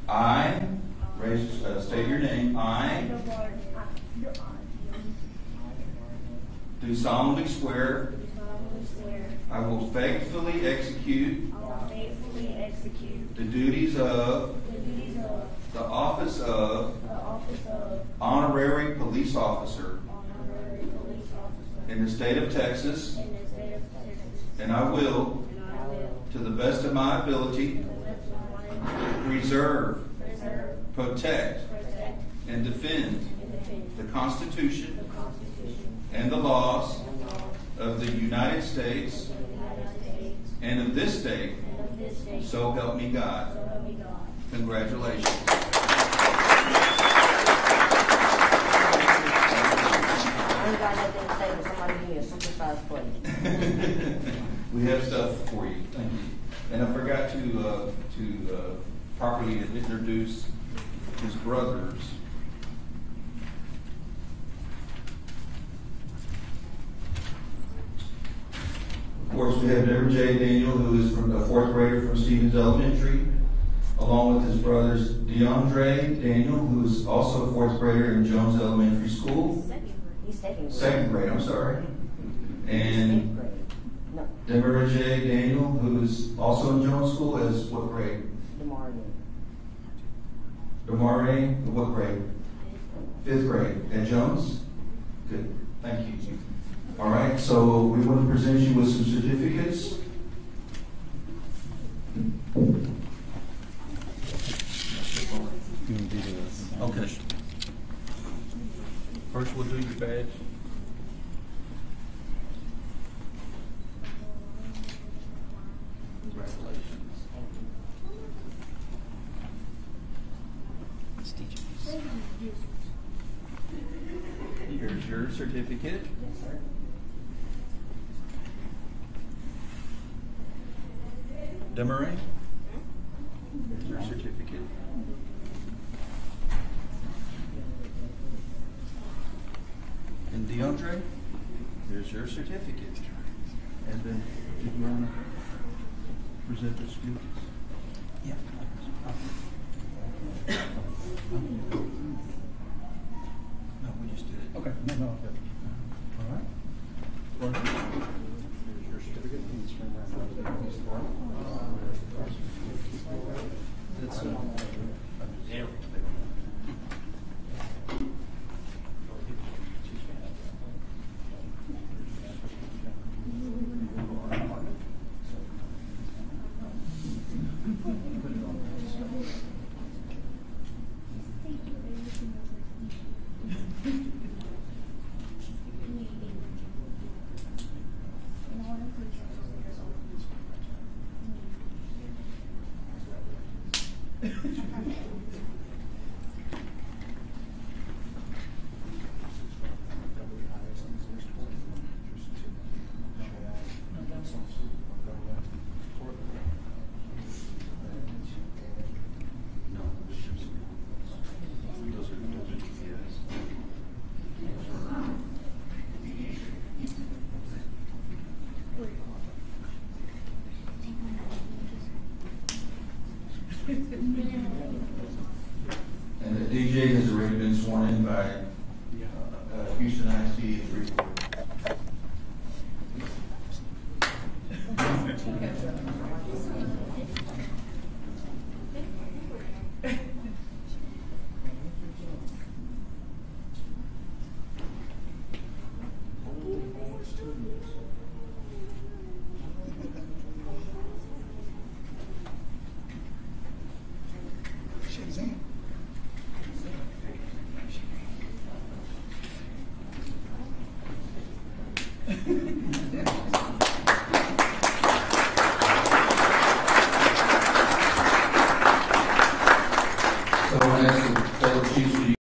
I, state your name, I do solemnly swear I will faithfully execute the duties of the office of honorary police officer in the state of Texas, and I will, to the best of my ability, preserve, protect, and defend the Constitution and the laws of the United States and of this state, so help me God. Congratulations. We have stuff for you. Thank you. And I forgot to properly introduce his brothers. Of course, we have Devarjaye Daniel, who is from the 4th grader from Stevens Elementary, along with his brothers Devarjaye Daniel, who is also a 4th grader in Jones Elementary School. Second grade, I'm sorry. And Devarjaye Daniel, who is also in Jones School, as what grade? Devarjaye, what grade? 5th grade at Jones? Good. Thank you. All right, so we want to present you with some certificates. Okay. First, we'll do your badge. Congratulations. Here's your certificate. Yes, sir. Devarjaye, here's your certificate. And Devarjaye, here's your certificate. And then, do you want to present the students? Yeah. No, we just did it. Okay. No. All right. Well, here's your certificate. That's and the DJ has already been sworn in by Houston ISD.